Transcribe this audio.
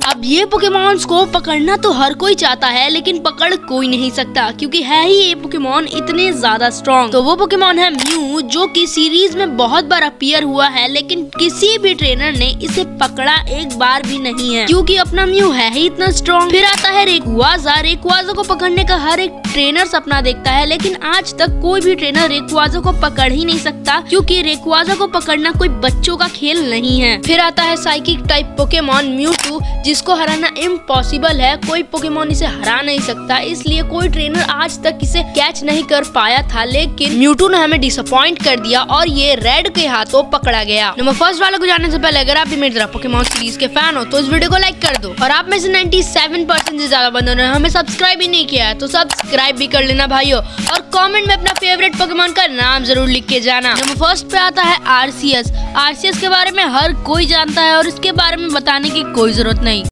अब ये पोकेमॉन्स को पकड़ना तो हर कोई चाहता है, लेकिन पकड़ कोई नहीं सकता क्योंकि है ही ये पोकेमॉन इतने ज्यादा स्ट्रॉन्ग। तो वो पोकेमॉन है म्यू, जो कि सीरीज में बहुत बार अपीयर हुआ है, लेकिन किसी भी ट्रेनर ने इसे पकड़ा एक बार भी नहीं है क्योंकि अपना म्यू है ही इतना स्ट्रॉन्ग। फिर आता है रेक्वाजा। रेक्वाजा को पकड़ने का हर एक ट्रेनर सपना देखता है, लेकिन आज तक कोई भी ट्रेनर रेक्वाजा को पकड़ ही नहीं सकता क्योंकि रेक्वाजा को पकड़ना कोई बच्चों का खेल नहीं है। फिर आता है साइकिक टाइप पोकेमॉन म्यूटू, जिसको हराना इम्पॉसिबल है, कोई पोकेमॉन इसे हरा नहीं सकता, इसलिए कोई ट्रेनर आज तक इसे कैच नहीं कर पाया था। लेकिन म्यूटू ने हमें डिसअपॉइंट कर दिया और ये रेड के हाथों पकड़ा गया। नंबर फर्स्ट वाले को जानने से पहले अगर आप भी मेरी तरह पोकेमॉन सीरीज के फैन हो तो इस वीडियो को लाइक कर दो, और आप में से 97% से ज्यादा बंदों ने हमें सब्सक्राइब ही नहीं किया है तो सब्सक्राइब भी कर लेना भाइयों, और कमेंट में अपना फेवरेट पोकेमॉन का नाम जरूर लिख के जाना। नंबर फर्स्ट पे आता है आरसीएस। आरसीएस के बारे में हर कोई जानता है और इसके बारे में बताने की कोई जरूरत नहीं।